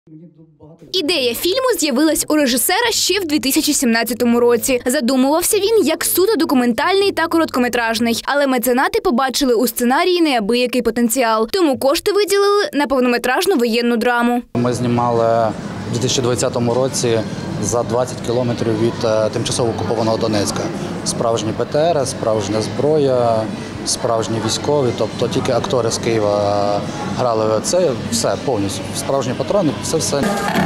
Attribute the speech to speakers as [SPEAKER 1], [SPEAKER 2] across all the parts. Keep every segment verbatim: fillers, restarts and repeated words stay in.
[SPEAKER 1] Ідея фільму з'явилась у режисера ще в дві тисячі сімнадцятому році. Задумувався він як суто документальний та короткометражний. Але меценати побачили у сценарії неабиякий потенціал. Тому кошти виділили на повнометражну воєнну драму.
[SPEAKER 2] Ми знімали у дві тисячі двадцятому році за двадцять кілометрів від тимчасово окупованого Донецька. Справжні ПТР, справжня зброя, справжні військові, тобто тільки актори з Києва грали це, все повністю. Справжні патрони, це все.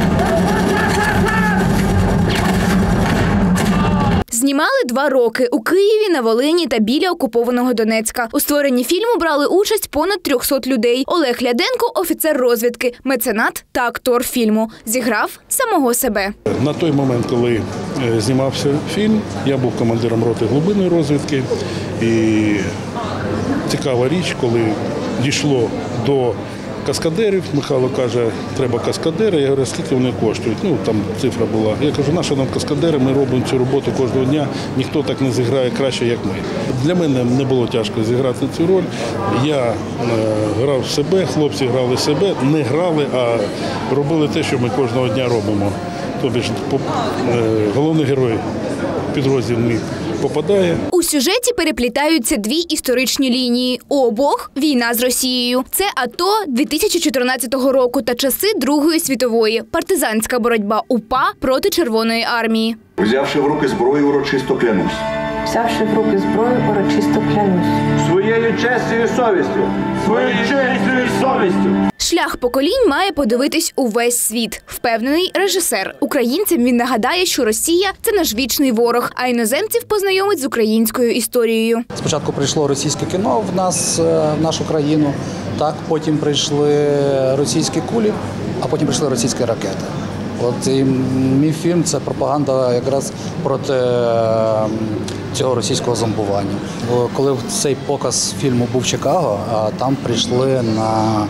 [SPEAKER 1] Знімали два роки у Києві, на Волині та біля окупованого Донецька. У створенні фільму брали участь понад трьохсот людей. Олег Ляденко – офіцер розвідки, меценат та актор фільму. Зіграв самого себе.
[SPEAKER 3] На той момент, коли знімався фільм, я був командиром роти глибинної розвідки. І цікава річ, коли дійшло до каскадерів, Михайло каже, треба каскадери. Я говорю, скільки вони коштують? Ну, там цифра була. Я кажу, нащо нам каскадери, ми робимо цю роботу кожного дня, ніхто так не зіграє краще, як ми. Для мене не було тяжко зіграти цю роль. Я е, грав себе, хлопці грали себе, не грали, а робили те, що ми кожного дня робимо. Тобто е, головний герой підрозділ мій попадає.
[SPEAKER 1] У сюжеті переплітаються дві історичні лінії. У обох – війна з Росією. Це АТО дві тисячі чотирнадцятого року та часи Другої світової. Партизанська боротьба УПА проти Червоної армії.
[SPEAKER 4] Взявши в руки зброю, урочисто клянусь.
[SPEAKER 5] Взявши в руки зброю, урочисто клянусь.
[SPEAKER 4] Своєю честю і совістю. Своєю честю і совістю.
[SPEAKER 1] Шлях поколінь має подивитись увесь світ. Впевнений режисер. Українцям він нагадає, що Росія – це наш вічний ворог, а іноземців познайомить з українською історією.
[SPEAKER 2] Спочатку прийшло російське кіно в нас, в нашу країну, так, потім прийшли російські кулі, а потім прийшли російські ракети. От і мій фільм – це пропаганда якраз проти цього російського зомбування. Коли цей показ фільму був в Чикаго, там прийшли на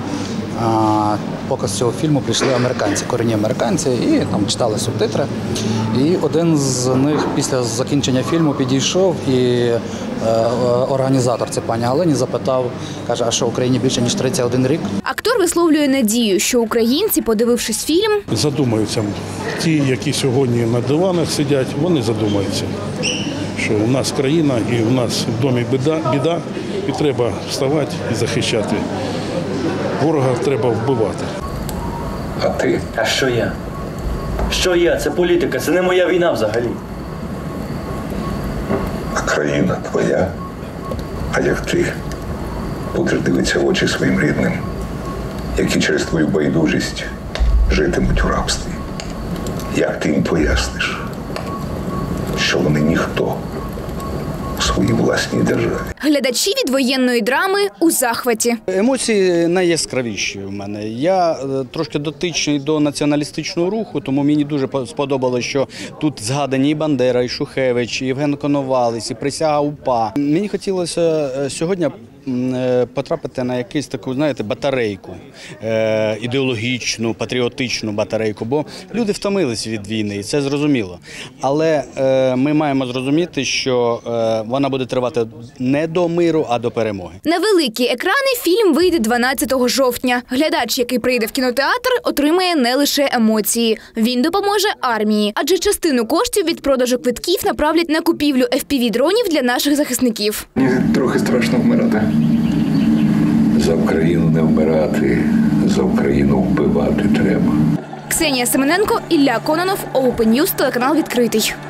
[SPEAKER 2] показ цього фільму прийшли американці, корінні американці, і там читали субтитри. І один з них після закінчення фільму підійшов і е, організатор, це пані Галині, запитав, каже, а що в Україні більше ніж тридцять один рік?
[SPEAKER 1] Актор висловлює надію, що українці, подивившись фільм,
[SPEAKER 3] задумаються. Ті, які сьогодні на диванах сидять, вони задумаються, що у нас країна і у нас в домі біда, біда, і треба вставати і захищати. Ворога треба вбивати.
[SPEAKER 6] А ти?
[SPEAKER 7] А що я? Що я? Це політика, це не моя війна взагалі.
[SPEAKER 6] А країна твоя? А як ти будеш дивитися в очі своїм рідним, які через твою байдужість житимуть у рабстві? Як ти їм поясниш, що вони ніхто у своїй власній державі?
[SPEAKER 1] Глядачі від воєнної драми у захваті.
[SPEAKER 8] Емоції найяскравіші в мене. Я трошки дотичний до націоналістичного руху, тому мені дуже сподобалося, що тут згадані і Бандера, і Шухевич, і Євген Коновалець, і присяга УПА. Мені хотілося сьогодні потрапити на якусь таку, знаєте, батарейку, ідеологічну, патріотичну батарейку, бо люди втомились від війни, і це зрозуміло. Але ми маємо зрозуміти, що вона буде тривати не до миру, а до перемоги.
[SPEAKER 1] На великі екрани фільм вийде дванадцятого жовтня. Глядач, який прийде в кінотеатр, отримає не лише емоції. Він допоможе армії, адже частину коштів від продажу квитків направлять на купівлю еф пі ві-дронів для наших захисників.
[SPEAKER 6] Мені трохи страшно вмирати. За Україну не вмирати, за Україну вбивати треба.
[SPEAKER 1] Ксенія Семененко, Ілля Кононов, Open News, телеканал «Відкритий».